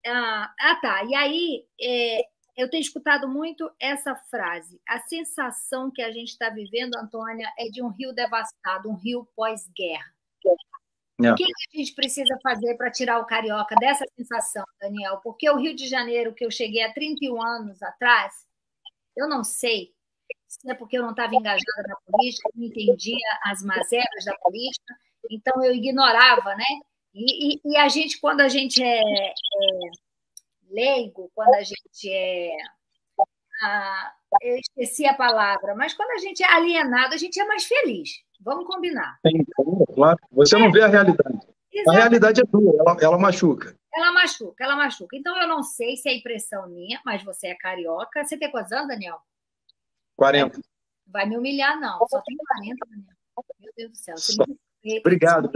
Tá. E aí, eu tenho escutado muito essa frase. A sensação que a gente está vivendo, Antônia, é de um Rio devastado, um Rio pós-guerra. O que a gente precisa fazer para tirar o carioca dessa sensação, Daniel? Porque o Rio de Janeiro, que eu cheguei há 31 anos atrás, eu não sei se é porque eu não estava engajada na política, não entendia as mazelas da política, então eu ignorava, né? E a gente, quando a gente é leigo, quando a gente eu esqueci a palavra, mas quando a gente é alienado, a gente é mais feliz. Vamos combinar. Sim, claro. Você não vê a realidade. Exatamente. A realidade é dura, ela machuca. Ela machuca, ela machuca. Então, eu não sei se é impressão minha, mas você é carioca. Você tem quantos anos, Daniel? 40. Vai me humilhar, não. Só tem 40, Daniel. Meu Deus do céu. Você me respeita. Obrigado.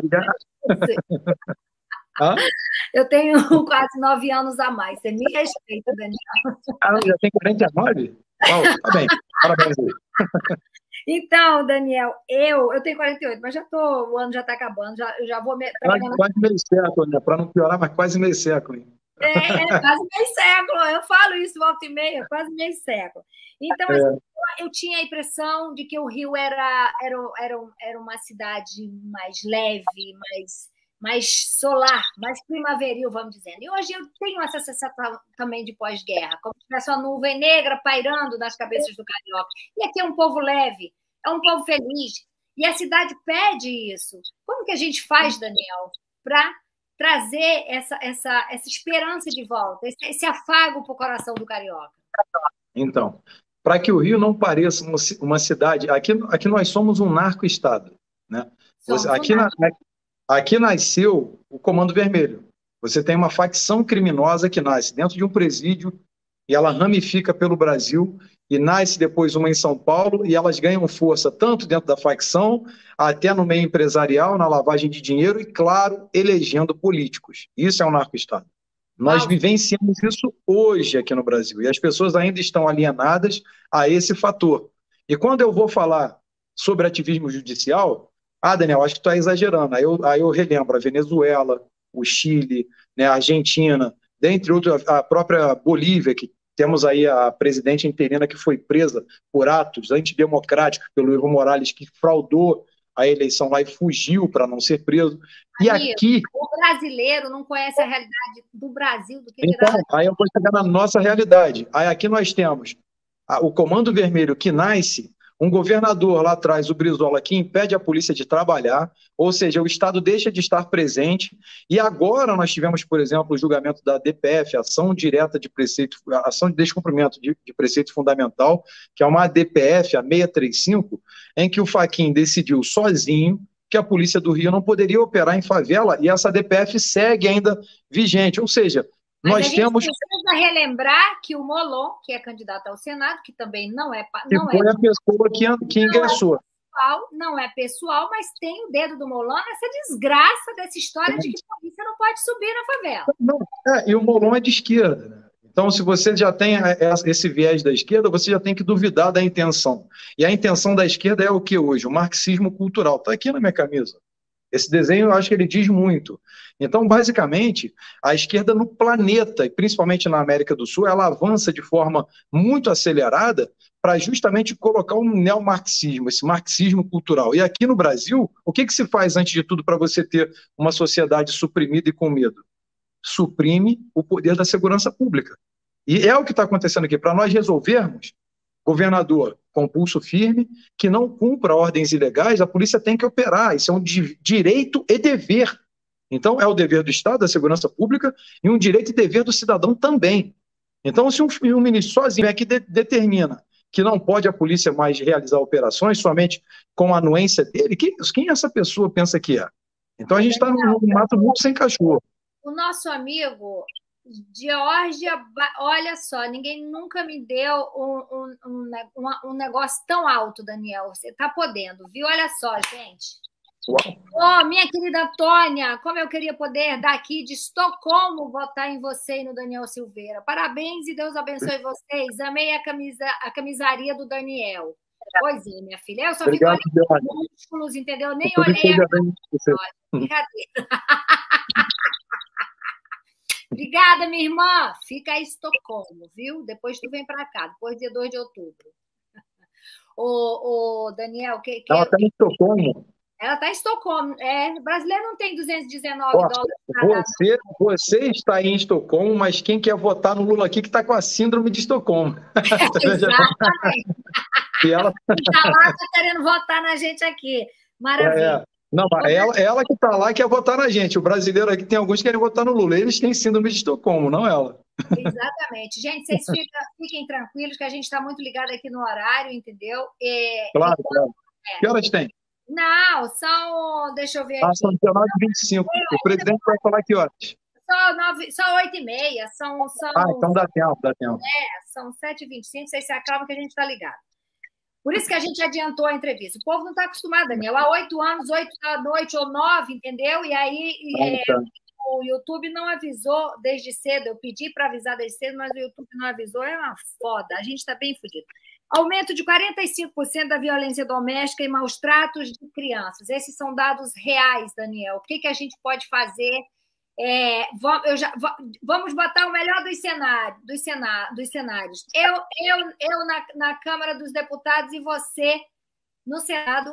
Eu tenho quase 9 anos a mais. Você me respeita, Daniel. Já tem 49? Uau, tá bem. Parabéns aí. Então, Daniel, eu tenho 48, mas o ano já está acabando, eu já vou... Quase meio século, né? Para não piorar, mas quase meio século. Hein? Quase meio século, eu falo isso volta e meia, quase meio século. Então, assim, eu tinha a impressão de que o Rio era uma cidade mais leve, mais solar, mais primaveril, vamos dizendo. E hoje eu tenho essa sensação também de pós-guerra, como se tivesse uma nuvem negra pairando nas cabeças do carioca. E aqui é um povo leve, é um povo feliz, e a cidade pede isso. Como que a gente faz, Daniel, para trazer essa esperança de volta, esse afago para o coração do carioca? Então, para que o Rio não pareça uma cidade... Aqui nós somos um narco-estado, né? Aqui nasceu o Comando Vermelho. Você tem uma facção criminosa que nasce dentro de um presídio e ela ramifica pelo Brasil e nasce depois uma em São Paulo e elas ganham força tanto dentro da facção até no meio empresarial, na lavagem de dinheiro e, claro, elegendo políticos. Isso é um narco-estado. Nós vivenciamos isso hoje aqui no Brasil e as pessoas ainda estão alienadas a esse fator. E quando eu vou falar sobre ativismo judicial... Daniel, acho que tu está exagerando. Aí eu relembro a Venezuela, o Chile, né, a Argentina, dentre outros, a própria Bolívia, que temos aí a presidente interina que foi presa por atos antidemocráticos pelo Evo Morales, que fraudou a eleição lá e fugiu para não ser preso. E aqui... O brasileiro não conhece a realidade do Brasil. Então, aí eu vou chegar na nossa realidade. Aí aqui nós temos o Comando Vermelho que nasce... Um governador lá atrás, o Brizola, que impede a polícia de trabalhar, ou seja, o Estado deixa de estar presente. E agora nós tivemos, por exemplo, o julgamento da DPF, ação direta de preceito, ação de descumprimento de preceito fundamental, que é uma DPF, a 635, em que o Fachin decidiu sozinho que a polícia do Rio não poderia operar em favela, e essa DPF segue ainda vigente. Ou seja, mas a gente precisa relembrar que o Molon, que é candidato ao Senado, que também não é... foi a pessoa que ingressou. Não é pessoal, mas tem o dedo do Molon nessa desgraça dessa história de que a polícia não pode subir na favela. E o Molon é de esquerda, né? Então, se você já tem esse viés da esquerda, você já tem que duvidar da intenção. E a intenção da esquerda é o que hoje? O marxismo cultural. Está aqui na minha camisa. Esse desenho, eu acho que ele diz muito. Então, basicamente, a esquerda no planeta, e principalmente na América do Sul, ela avança de forma muito acelerada para justamente colocar um neomarxismo, esse marxismo cultural. E aqui no Brasil, o que se faz, antes de tudo, para você ter uma sociedade suprimida e com medo? Suprime o poder da segurança pública. E é o que está acontecendo aqui. Para nós resolvermos, governador com pulso firme, que não cumpra ordens ilegais, a polícia tem que operar. Isso é um direito e dever. Então, é o dever do Estado, da segurança pública, e um direito e dever do cidadão também. Então, se um ministro sozinho é que determina que não pode a polícia mais realizar operações somente com a anuência dele, quem essa pessoa pensa que é? Então, a gente está num mato muito sem cachorro. O nosso amigo... Geórgia, olha só, ninguém nunca me deu um negócio tão alto, Daniel. Você está podendo, viu? Olha só, gente. Minha querida Antônia, como eu queria poder daqui de Estocolmo votar em você e no Daniel Silveira. Parabéns e Deus abençoe vocês. Amei a camisaria do Daniel. Pois é, minha filha. Eu só fico olhando músculos, entendeu? Nem olhei. Brincadeira. Obrigada, minha irmã. Fica em Estocolmo, viu? Depois tu vem para cá, depois dia 2 de outubro. Daniel, Ela está em Estocolmo. ela está em Estocolmo. O brasileiro não tem 219 Ó, dólares para dar. você está em Estocolmo, mas quem quer votar no Lula aqui que está com a síndrome de Estocolmo. Exatamente. E ela Está lá, está querendo votar na gente aqui. Maravilha. Não, mas ela que está lá quer votar na gente. O brasileiro aqui tem alguns que querem votar no Lula. Eles têm síndrome de Estocolmo, não ela. Exatamente. Gente, vocês fiquem tranquilos que a gente está muito ligado aqui no horário, entendeu? Claro. Que horas tem? Não, deixa eu ver aqui. São 19h25. O presidente vai falar que horas? Só 8h30. Então dá tempo. São 7h25, vocês se acalmam que a gente está ligado. Por isso que a gente adiantou a entrevista. O povo não está acostumado, Daniel. Há 8 anos, 8 da noite ou 9, entendeu? E aí o YouTube não avisou desde cedo. Eu pedi para avisar desde cedo, mas o YouTube não avisou. É uma foda. A gente está bem fodido. Aumento de 45% da violência doméstica e maus tratos de crianças. Esses são dados reais, Daniel. O que a gente pode fazer? Vamos botar o melhor dos cenários. Eu na Câmara dos Deputados e você no Senado,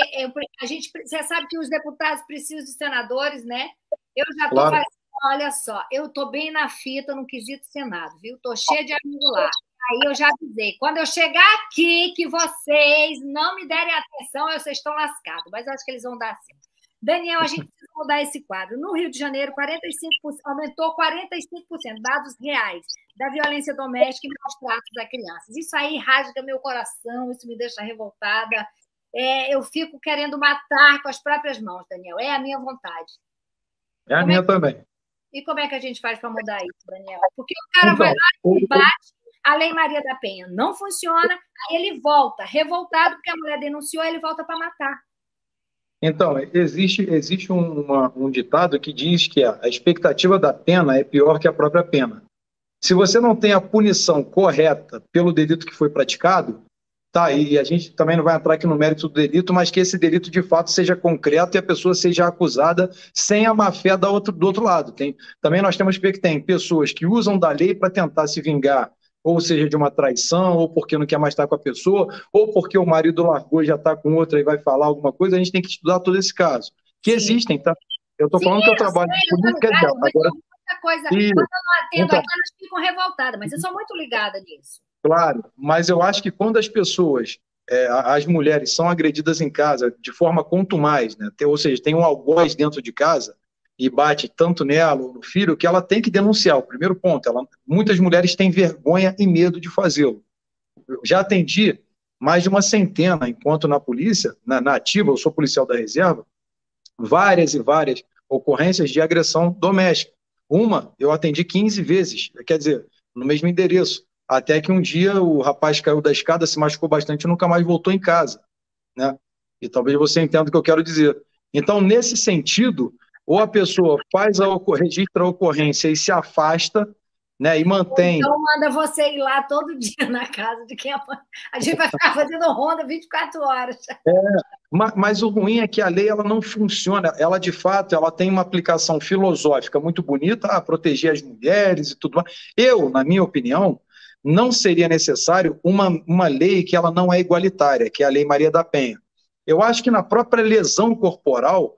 você sabe que os deputados precisam de senadores, né? Eu já estou fazendo, olha só, eu estou bem na fita no quesito Senado, viu? Estou cheia de amigo lá. Aí eu já avisei, quando eu chegar aqui, que vocês não me derem atenção, vocês estão lascados, mas eu acho que eles vão dar sim. Daniel, a gente precisa mudar esse quadro. No Rio de Janeiro, 45%, aumentou 45%, dados reais, da violência doméstica e maus tratos a crianças. Isso aí rasga meu coração, isso me deixa revoltada. Eu fico querendo matar com as próprias mãos, Daniel. É a minha vontade. É a minha também. E como é que a gente faz para mudar isso, Daniel? Porque o cara vai lá e bate, a Lei Maria da Penha não funciona, aí ele volta, revoltado porque a mulher denunciou, ele volta para matar. Então, existe um ditado que diz que a expectativa da pena é pior que a própria pena. Se você não tem a punição correta pelo delito que foi praticado, e a gente também não vai entrar aqui no mérito do delito, mas que esse delito de fato seja concreto e a pessoa seja acusada sem a má-fé do outro lado. Também nós temos que ver que tem pessoas que usam da lei para tentar se vingar, ou seja, de uma traição, ou porque não quer mais estar com a pessoa, ou porque o marido largou e já está com outra e vai falar alguma coisa. A gente tem que estudar todo esse caso. Que existem, tá? Eu estou falando que eu trabalho com política dela. Agora, muita coisa. Quando eu não atendo aqui, elas ficam revoltadas, mas eu sou muito ligada nisso. Claro, mas eu acho que quando as pessoas, as mulheres, são agredidas em casa de forma contumaz, né? Ou seja, tem um algoz dentro de casa e bate tanto nela ou no filho, que ela tem que denunciar. O primeiro ponto, muitas mulheres têm vergonha e medo de fazê-lo. Eu já atendi mais de uma centena, enquanto na polícia, na ativa, eu sou policial da reserva, várias e várias ocorrências de agressão doméstica. Uma, eu atendi 15 vezes, quer dizer, no mesmo endereço, até que um dia o rapaz caiu da escada, se machucou bastante e nunca mais voltou em casa, né? E talvez você entenda o que eu quero dizer. Então, nesse sentido, ou a pessoa registra a ocorrência e se afasta, né, e mantém... Então, manda você ir lá todo dia na casa de quem a gente vai ficar fazendo ronda 24 horas. Mas o ruim é que a lei ela não funciona, ela de fato ela tem uma aplicação filosófica muito bonita, a proteger as mulheres e tudo mais. Na minha opinião, não seria necessário uma lei que ela não é igualitária, que é a Lei Maria da Penha. Eu acho que na própria lesão corporal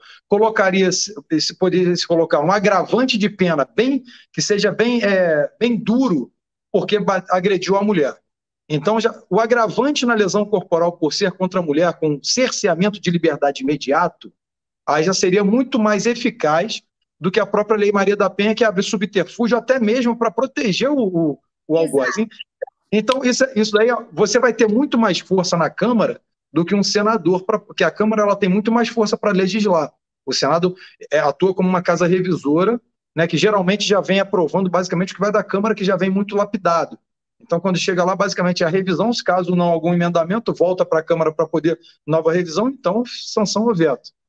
poderia se colocar um agravante de pena que seja bem duro, porque agrediu a mulher. Então, o agravante na lesão corporal por ser contra a mulher, com cerceamento de liberdade imediato, aí já seria muito mais eficaz do que a própria Lei Maria da Penha, que abre subterfúgio até mesmo para proteger o algoz. Então, isso daí, você vai ter muito mais força na Câmara do que um senador, porque a Câmara ela tem muito mais força para legislar. O Senado atua como uma casa revisora, né, que geralmente já vem aprovando basicamente o que vai da Câmara, que já vem muito lapidado. Então, quando chega lá, basicamente é a revisão, se caso não algum emendamento, volta para a Câmara para poder nova revisão, então, sanção ou veto.